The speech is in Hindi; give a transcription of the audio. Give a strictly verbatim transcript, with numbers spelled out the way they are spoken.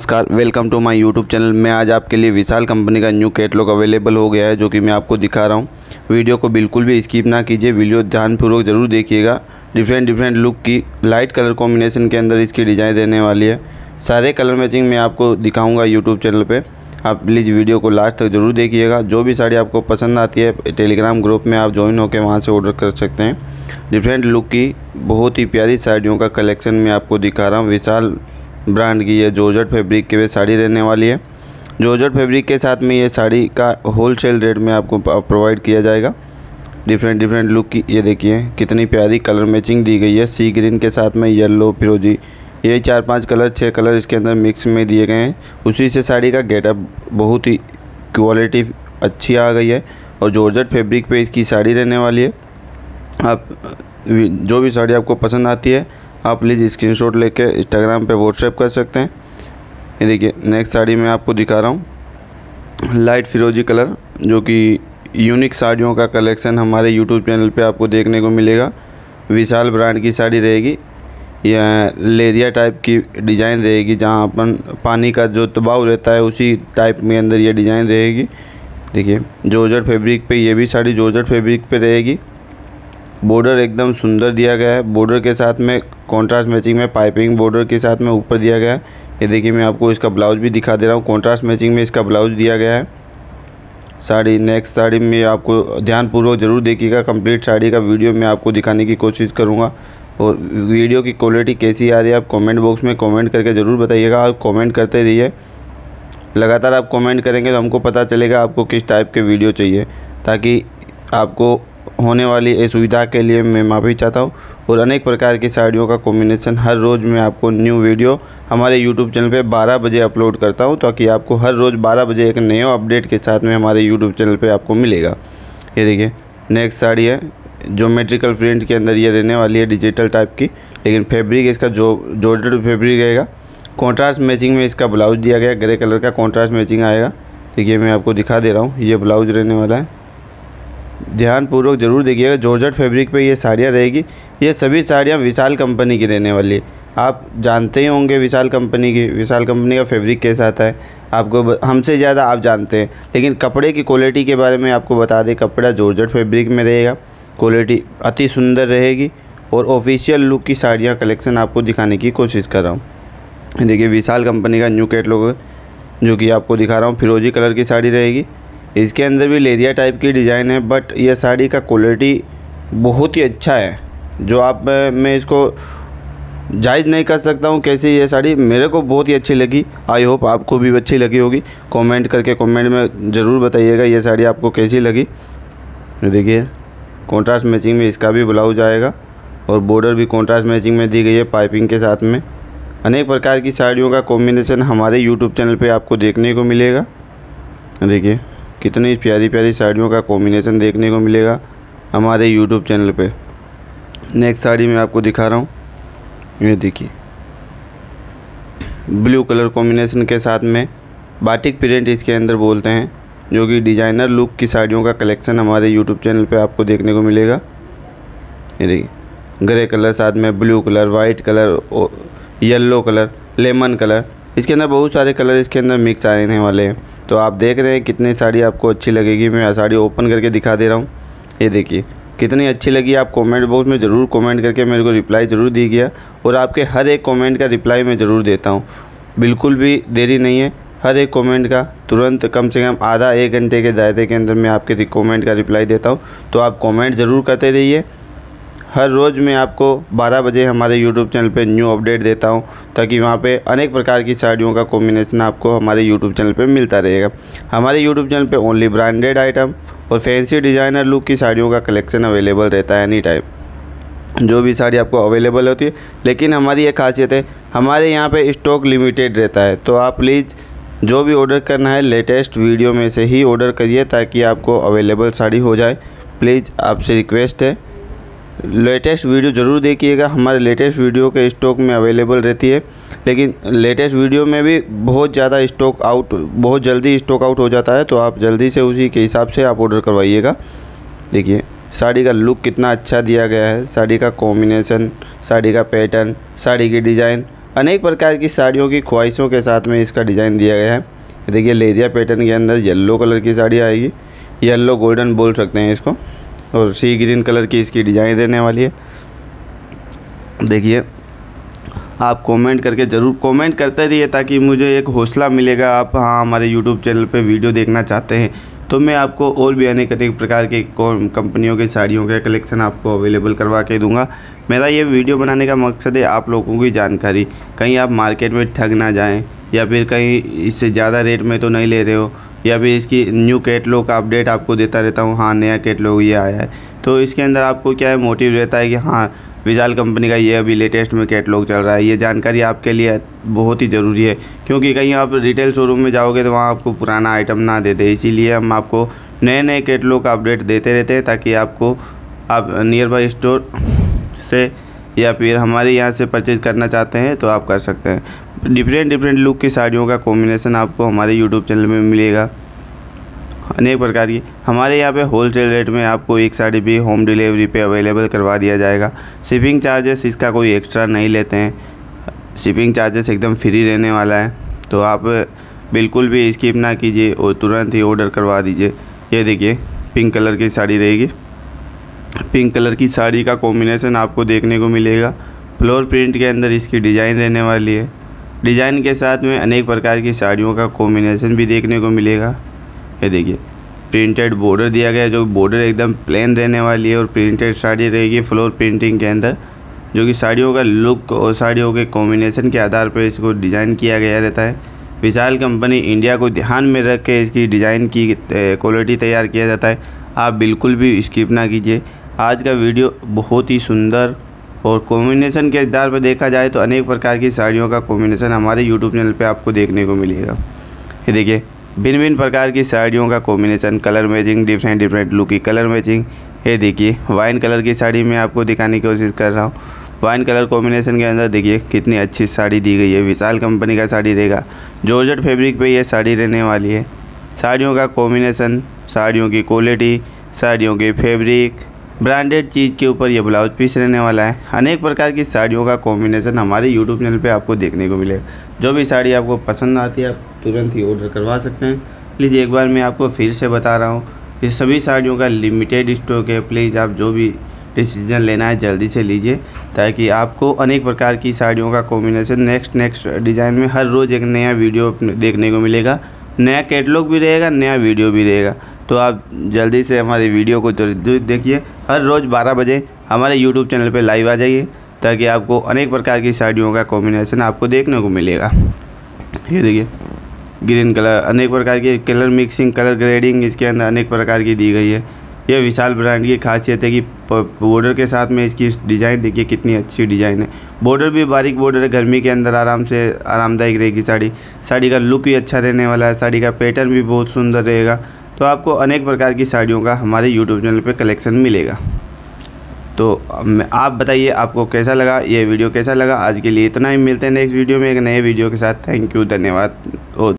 नमस्कार, welcome to my YouTube channel. मैं आज आपके लिए विशाल कंपनी का न्यू कैटलॉग अवेलेबल हो गया है, जो कि मैं आपको दिखा रहा हूँ। वीडियो को बिल्कुल भी स्किप ना कीजिए, वीडियो ध्यानपूर्वक ज़रूर देखिएगा। डिफरेंट डिफरेंट लुक की लाइट कलर कॉम्बिनेशन के अंदर इसकी डिज़ाइन रहने वाली है। सारे कलर मैचिंग मैं आपको दिखाऊँगा यूट्यूब चैनल पर। आप प्लीज़ वीडियो को लास्ट तक ज़रूर देखिएगा। जो भी साड़ी आपको पसंद आती है, टेलीग्राम ग्रुप में आप ज्वाइन होकर वहाँ से ऑर्डर कर सकते हैं। डिफरेंट लुक की बहुत ही प्यारी साड़ियों का कलेक्शन मैं आपको दिखा रहा हूँ। विशाल ब्रांड की ये जॉर्जेट फैब्रिक के वे साड़ी रहने वाली है। जॉर्जेट फैब्रिक के साथ में ये साड़ी का होलसेल रेट में आपको प्रोवाइड किया जाएगा। डिफरेंट डिफरेंट लुक की ये देखिए कितनी प्यारी कलर मैचिंग दी गई है। सी ग्रीन के साथ में येलो, फिरोजी, ये चार पांच कलर छः कलर इसके अंदर मिक्स में दिए गए हैं। उसी से साड़ी का गेटअप बहुत ही क्वालिटी अच्छी आ गई है और जॉर्जेट फैब्रिक पे इसकी साड़ी रहने वाली है। आप जो भी साड़ी आपको पसंद आती है आप प्लीज़ स्क्रीनशॉट लेके इंस्टाग्राम पे व्हाट्सएप कर सकते हैं। ये देखिए नेक्स्ट साड़ी मैं आपको दिखा रहा हूँ, लाइट फिरोजी कलर, जो कि यूनिक साड़ियों का कलेक्शन हमारे यूट्यूब चैनल पे आपको देखने को मिलेगा। विशाल ब्रांड की साड़ी रहेगी। यह लेरिया टाइप की डिज़ाइन रहेगी, जहाँ अपन पानी का जो दबाव रहता है उसी टाइप में अंदर ये डिज़ाइन रहेगी। देखिए जॉर्जेट फैब्रिक पे ये भी साड़ी जॉर्जेट फैब्रिक पे रहेगी। बॉर्डर एकदम सुंदर दिया गया है। बॉर्डर के साथ में कॉन्ट्रास्ट मैचिंग में पाइपिंग बॉर्डर के साथ में ऊपर दिया गया है। ये देखिए मैं आपको इसका ब्लाउज भी दिखा दे रहा हूँ। कॉन्ट्रास्ट मैचिंग में इसका ब्लाउज दिया गया है। साड़ी नेक्स्ट साड़ी में आपको ध्यानपूर्वक ज़रूर देखिएगा। कंप्लीट साड़ी का वीडियो मैं आपको दिखाने की कोशिश करूँगा। और वीडियो की क्वालिटी कैसी आ रही है आप कमेंट बॉक्स में कमेंट करके ज़रूर बताइएगा। और कमेंट करते रहिए, लगातार आप कमेंट करेंगे तो हमको पता चलेगा आपको किस टाइप के वीडियो चाहिए, ताकि आपको होने वाली असुविधा के लिए मैं माफ़ी चाहता हूँ। और अनेक प्रकार की साड़ियों का कॉम्बिनेशन हर रोज़ मैं आपको न्यू वीडियो हमारे यूट्यूब चैनल पे बारह बजे अपलोड करता हूँ, ताकि आपको हर रोज़ बारह बजे एक नए अपडेट के साथ में हमारे यूट्यूब चैनल पे आपको मिलेगा। ये देखिए नेक्स्ट साड़ी है, ज्योमेट्रिकल प्रिंट के अंदर ये रहने वाली है, डिजिटल टाइप की, लेकिन फैब्रिक इसका जो जॉर्जेट फैब्रिक रहेगा। कॉन्ट्रास्ट मैचिंग में इसका ब्लाउज दिया गया, ग्रे कलर का कॉन्ट्रास्ट मैचिंग आएगा। देखिए मैं आपको दिखा दे रहा हूँ, ये ब्लाउज रहने वाला है। ध्यानपूर्वक ज़रूर देखिएगा। जॉर्जेट फैब्रिक पे ये साड़ियाँ रहेगी। ये सभी साड़ियाँ विशाल कंपनी की रहने वाली है। आप जानते ही होंगे विशाल कंपनी की विशाल कंपनी का फैब्रिक कैसा आता है, आपको हमसे ज़्यादा आप जानते हैं। लेकिन कपड़े की क्वालिटी के बारे में आपको बता दें, कपड़ा जॉर्जेट फैब्रिक में रहेगा, क्वालिटी अति सुंदर रहेगी। और ऑफिशियल लुक की साड़ियाँ कलेक्शन आपको दिखाने की कोशिश कर रहा हूँ। देखिए विशाल कंपनी का न्यू कैटलॉग जो कि आपको दिखा रहा हूँ, फिरोजी कलर की साड़ी रहेगी। इसके अंदर भी लेरिया टाइप की डिज़ाइन है, बट यह साड़ी का क्वालिटी बहुत ही अच्छा है। जो आप मैं इसको जायज़ नहीं कर सकता हूँ कैसी ये साड़ी मेरे को बहुत ही अच्छी लगी। आई होप आपको भी अच्छी लगी होगी। कमेंट करके कमेंट में ज़रूर बताइएगा ये साड़ी आपको कैसी लगी। देखिए कॉन्ट्रास्ट मैचिंग में इसका भी ब्लाउज आएगा और बॉर्डर भी कॉन्ट्रास्ट मैचिंग में दी गई है पाइपिंग के साथ में। अनेक प्रकार की साड़ियों का कॉम्बिनेशन हमारे यूट्यूब चैनल पर आपको देखने को मिलेगा। देखिए कितनी प्यारी प्यारी साड़ियों का कॉम्बिनेशन देखने को मिलेगा हमारे यूट्यूब चैनल पे। नेक्स्ट साड़ी मैं आपको दिखा रहा हूँ, ये देखिए ब्लू कलर कॉम्बिनेशन के साथ में बाटिक प्रिंट इसके अंदर बोलते हैं, जो कि डिज़ाइनर लुक की साड़ियों का कलेक्शन हमारे यूट्यूब चैनल पे आपको देखने को मिलेगा। ये देखिए ग्रे कलर साथ में blue colour, white colour, yellow colour, lemon colour, इसके अंदर बहुत सारे कलर इसके अंदर मिक्स आने वाले हैं। तो आप देख रहे हैं कितनी साड़ी आपको अच्छी लगेगी। मैं साड़ी ओपन करके दिखा दे रहा हूँ। ये देखिए कितनी अच्छी लगी। आप कमेंट बॉक्स में ज़रूर कमेंट करके मेरे को रिप्लाई ज़रूर दीजिए, और आपके हर एक कमेंट का रिप्लाई मैं ज़रूर देता हूँ। बिल्कुल भी देरी नहीं है, हर एक कमेंट का तुरंत कम से कम आधा एक घंटे के दायरे के अंदर मैं आपके कमेंट का रिप्लाई देता हूँ। तो आप कमेंट ज़रूर करते रहिए। हर रोज़ मैं आपको बारह बजे हमारे यूट्यूब चैनल पे न्यू अपडेट देता हूं, ताकि वहां पे अनेक प्रकार की साड़ियों का कॉम्बिनेशन आपको हमारे यूट्यूब चैनल पे मिलता रहेगा। हमारे यूट्यूब चैनल पे ओनली ब्रांडेड आइटम और फैंसी डिज़ाइनर लुक की साड़ियों का कलेक्शन अवेलेबल रहता है एनी टाइम। जो भी साड़ी आपको अवेलेबल होती है, लेकिन हमारी ये खासियत है हमारे यहाँ पर स्टॉक लिमिटेड रहता है। तो आप प्लीज़ जो भी ऑर्डर करना है लेटेस्ट वीडियो में से ही ऑर्डर करिए, ताकि आपको अवेलेबल साड़ी हो जाए। प्लीज़ आपसे रिक्वेस्ट है, लेटेस्ट वीडियो ज़रूर देखिएगा। हमारे लेटेस्ट वीडियो के स्टॉक में अवेलेबल रहती है, लेकिन लेटेस्ट वीडियो में भी बहुत ज़्यादा स्टॉक आउट बहुत जल्दी स्टॉक आउट हो जाता है। तो आप जल्दी से उसी के हिसाब से आप ऑर्डर करवाइएगा। देखिए साड़ी का लुक कितना अच्छा दिया गया है, साड़ी का कॉम्बिनेशन, साड़ी का पैटर्न, साड़ी की डिज़ाइन अनेक प्रकार की साड़ियों की ख्वाहिशों के साथ में इसका डिज़ाइन दिया गया है। देखिए लेरिया पैटर्न के अंदर येलो कलर की साड़ी आएगी, येलो गोल्डन बोल सकते हैं इसको, और सी ग्रीन कलर की इसकी डिज़ाइन रहने वाली है। देखिए आप कमेंट करके ज़रूर कमेंट करते रहिए ताकि मुझे एक हौसला मिलेगा। आप हाँ हमारे यूट्यूब चैनल पे वीडियो देखना चाहते हैं तो मैं आपको और भी अनेक अनेक प्रकार के कंपनियों के साड़ियों के कलेक्शन आपको अवेलेबल करवा के दूंगा। मेरा ये वीडियो बनाने का मकसद है आप लोगों की जानकारी, कहीं आप मार्केट में ठग ना जाएं, या फिर कहीं इससे ज़्यादा रेट में तो नहीं ले रहे हो, या फिर इसकी न्यू कैटलॉग का अपडेट आपको देता रहता हूँ, हाँ नया कैटलॉग ये आया है। तो इसके अंदर आपको क्या है मोटिव रहता है कि हाँ विशाल कंपनी का ये अभी लेटेस्ट में कैटलॉग चल रहा है। ये जानकारी आपके लिए बहुत ही ज़रूरी है, क्योंकि कहीं आप रिटेल शोरूम में जाओगे तो वहाँ आपको पुराना आइटम ना देते, इसीलिए हम आपको नए नए कैटलॉग का अपडेट देते रहते हैं ताकि आपको आप नियर बाई स्टोर से या फिर हमारे यहाँ से परचेज़ करना चाहते हैं तो आप कर सकते हैं। डिफरेंट डिफरेंट लुक की साड़ियों का कॉम्बिनेशन आपको हमारे यूट्यूब चैनल में मिलेगा, अनेक प्रकार की। हमारे यहाँ पे होलसेल रेट में आपको एक साड़ी भी होम डिलीवरी पे अवेलेबल करवा दिया जाएगा। शिपिंग चार्जेस इसका कोई एक्स्ट्रा नहीं लेते हैं, शिपिंग चार्जेस एकदम फ्री रहने वाला है, तो आप बिल्कुल भी स्किप ना कीजिए और तुरंत ही ऑर्डर करवा दीजिए। ये देखिए पिंक कलर की साड़ी रहेगी, पिंक कलर की साड़ी का कॉम्बिनेशन आपको देखने को मिलेगा। फ्लोर प्रिंट के अंदर इसकी डिज़ाइन रहने वाली है, डिज़ाइन के साथ में अनेक प्रकार की साड़ियों का कॉम्बिनेशन भी देखने को मिलेगा। ये देखिए प्रिंटेड बॉर्डर दिया गया है, जो बॉर्डर एकदम प्लेन रहने वाली है, और प्रिंटेड साड़ी रहेगी फ्लोर प्रिंटिंग के अंदर, जो कि साड़ियों का लुक और साड़ियों के कॉम्बिनेशन के आधार पर इसको डिज़ाइन किया गया रहता है। विशाल कंपनी इंडिया को ध्यान में रख के इसकी डिज़ाइन की क्वालिटी तैयार किया जाता है। आप बिल्कुल भी स्किप ना कीजिए। आज का वीडियो बहुत ही सुंदर और कॉम्बिनेशन के आधार पर देखा जाए तो अनेक प्रकार की साड़ियों का कॉम्बिनेशन हमारे यूट्यूब चैनल पे आपको देखने को मिलेगा। ये देखिए भिन्न भिन्न प्रकार की साड़ियों का combination, colour matching, different different look की कलर मैचिंग। ये देखिए वाइन कलर की साड़ी मैं आपको दिखाने की कोशिश कर रहा हूँ। वाइन कलर कॉम्बिनेशन के अंदर देखिए कितनी अच्छी साड़ी दी गई है। विशाल कंपनी का साड़ी रहेगा, जॉर्जेट फैब्रिक पे ये साड़ी रहने वाली है। साड़ियों का कॉम्बिनेशन, साड़ियों की क्वालिटी, साड़ियों के फैब्रिक, ब्रांडेड चीज़ के ऊपर ये ब्लाउज पीस रहने वाला है। अनेक प्रकार की साड़ियों का कॉम्बिनेशन हमारे यूट्यूब चैनल पे आपको देखने को मिलेगा। जो भी साड़ी आपको पसंद आती है आप तुरंत ही ऑर्डर करवा सकते हैं। प्लीज़ एक बार मैं आपको फिर से बता रहा हूँ, ये सभी साड़ियों का लिमिटेड स्टॉक है। प्लीज़ आप जो भी डिसीजन लेना है जल्दी से लीजिए, ताकि आपको अनेक प्रकार की साड़ियों का कॉम्बिनेशन नेक्स्ट नेक्स्ट डिज़ाइन में हर रोज़ एक नया वीडियो देखने को मिलेगा, नया कैटलॉग भी रहेगा, नया वीडियो भी रहेगा। तो आप जल्दी से हमारे वीडियो को जरूर देखिए। हर रोज़ बारह बजे हमारे यूट्यूब चैनल पे लाइव आ जाइए, ताकि आपको अनेक प्रकार की साड़ियों का कॉम्बिनेशन आपको देखने को मिलेगा। ये देखिए ग्रीन कलर, अनेक प्रकार की कलर मिक्सिंग, कलर ग्रेडिंग इसके अंदर अनेक प्रकार की दी गई है। यह विशाल ब्रांड की खासियत है कि बॉर्डर के साथ में इसकी डिज़ाइन देखिए कितनी अच्छी डिज़ाइन है। बॉर्डर भी बारीक बॉर्डर है, गर्मी के अंदर आराम से आरामदायक रहेगी साड़ी। साड़ी का लुक भी अच्छा रहने वाला है, साड़ी का पैटर्न भी बहुत सुंदर रहेगा। तो आपको अनेक प्रकार की साड़ियों का हमारे यूट्यूब चैनल पे कलेक्शन मिलेगा। तो आप बताइए आपको कैसा लगा, ये वीडियो कैसा लगा। आज के लिए इतना ही, मिलते हैं नेक्स्ट वीडियो में एक नए वीडियो के साथ। थैंक यू, धन्यवाद।